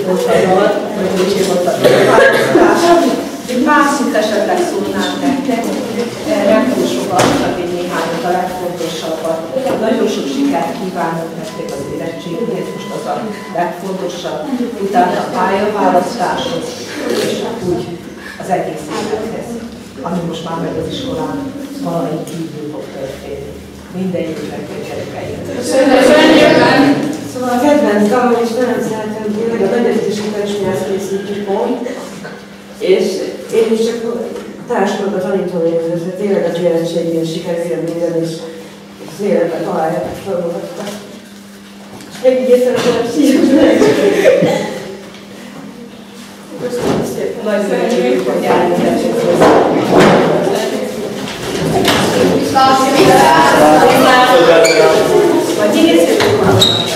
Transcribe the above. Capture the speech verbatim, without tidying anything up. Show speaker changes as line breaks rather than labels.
volt a dal, vagy kicsi volt a dal. Mászit esetleg szólnám nektek, nem túl sokat, csak egy néhányat a legfontosabbat. Nagyon sok sikert kívánok nektek az érettségét, most az a legfontosabb, utána a pályaválasztáshoz, és úgy az egész élethez, ami most már meg az iskolán valahogy kívül fog történni. Mindegyiknek a gyerekeim.
Köszönjük! Szóval a kedvenc dalom, és nagyon szeretem tényleg a nagyobb ismeretésmihez készítjük pont, és én is csak társadalmat a tanítónéző, hogy tényleg az érettségén sikerüljön minden, és az életben találják a feladatot. És még így észrevetem szívus meg. Köszönöm szépen.
Nagy szerencsét, hogy elmondások hozzá. Vagy én